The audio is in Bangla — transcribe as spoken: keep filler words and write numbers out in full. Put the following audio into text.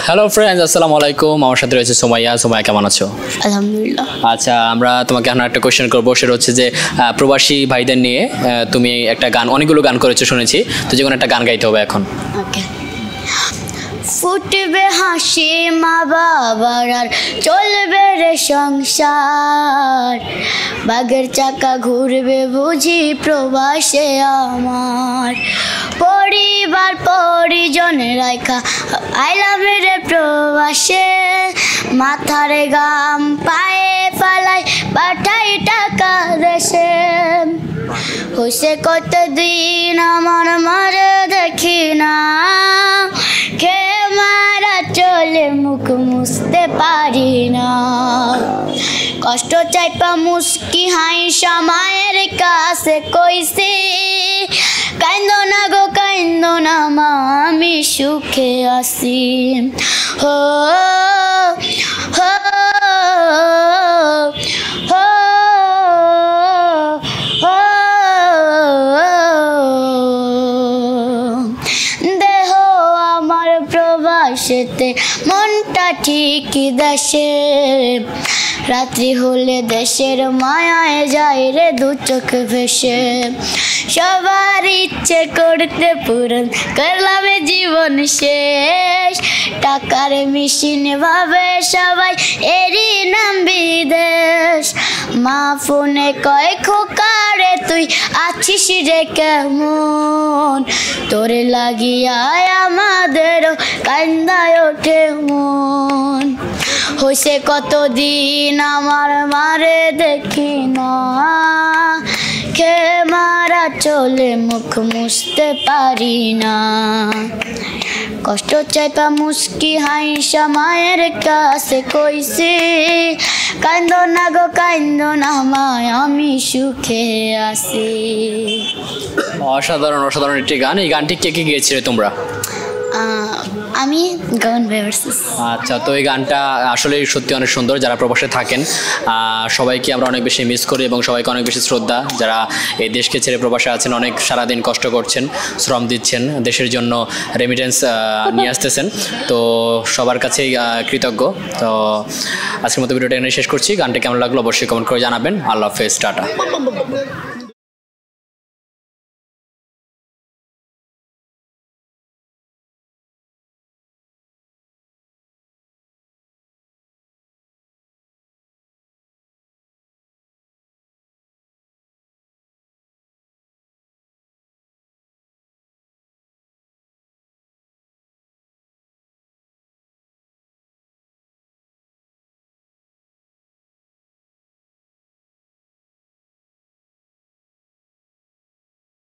হ্যালো ফ্রেন্ডস, আসসালামু আলাইকুম। আমার সাথে রয়েছে সোমাইয়া। সোমাইয়া কেমন আছো? আলহামদুলিল্লাহ। আচ্ছা, আমরা তোমাকে এখন একটা কোয়েশ্চেন করবো, সেটা হচ্ছে যে প্রবাসী ভাইদের নিয়ে তুমি একটা গান, অনেকগুলো গান করেছো শুনেছি, তো যে কোনো একটা গান গাইতে হবে এখন। ওকে। ফুটবে হাসি মা বাবার আর চলবে রে সংসার, বাগের চাকা ঘুরবে বুঝি প্রবাসে আমার, পরিবার পরিজন রাইখা আইলাম রে প্রবাসে, মাথারে গাম পায়ে ফালাই পাঠাই টাকা দেশে, হইছে কতদিন আমার মারে দেখি না, খে মারা চলে মুখ মুছতে পারি না, কষ্ট চাইপা মুস্কি হাইসা মায়ের কাছে কইছি, কাইন্দো না গো কাইন্দো না মা আমি সুখে আছি, হো হো হো দেহ আমার প্রবাসেতে মনটা ঠিকই দেশে, রাত্রি হলে দেশের মায়ায় যায় রে দু চোখ ভেসে, সবার ইচ্ছে করতে পূরণ করলাম জীবন শেষ, টাকার মেশিন ভাবে সবাই এরই নাম বিদেশ, মা ফোনে কয় খোকারে তুই আছিস রে কেমন, তোরে লাগিয়া আমাদেরও কান্দায় ওঠে মন, হইছে কতদিন আমার মারে দেখি না, খে মারা চলে মুখ মুছতে পারি না, কষ্ট চাইপা মুস্কি হাইসা মায়ের কাছে কইছি, কান্দো না গো কান্দো না মায় আমি সুখে আছি। অসাধারণ অসাধারণ একটি গান। এই গানটি কে কে গিয়েছিলে তোমরা? আমি গান ভার্সেস। আচ্ছা, তো এই গানটা আসলে সত্যি অনেক সুন্দর। যারা প্রবাসে থাকেন সবাইকে আমরা অনেক বেশি মিস করি এবং সবাইকে অনেক বেশি শ্রদ্ধা, যারা এই দেশকে ছেড়ে প্রবাসে আছেন, অনেক সারাদিন কষ্ট করছেন, শ্রম দিচ্ছেন, দেশের জন্য রেমিটেন্স নিয়ে আসতেছেন, তো সবার কাছেই কৃতজ্ঞ। তো আজকের মতো ভিডিওটা এখানে শেষ করছি। গানটা কেমন লাগলো অবশ্যই কমেন্ট করে জানাবেন। আল্লাহ হাফেজ, টাটা।